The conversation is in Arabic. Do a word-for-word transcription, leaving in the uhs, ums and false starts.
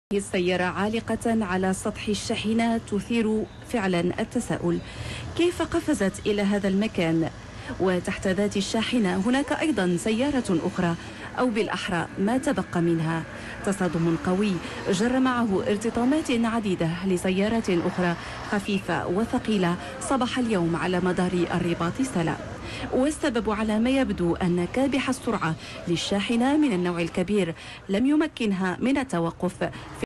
السيارة عالقة على سطح الشاحنة تثير فعلا التساؤل. كيف قفزت إلى هذا المكان؟ وتحت ذات الشاحنة هناك أيضا سيارة أخرى، أو بالأحرى ما تبقى منها. تصادم قوي جر معه ارتطامات عديدة لسيارات أخرى خفيفة وثقيلة صباح اليوم على مدار الرباط سلا. والسبب على ما يبدو أن كابح السرعة للشاحنة من النوع الكبير لم يمكنها من التوقف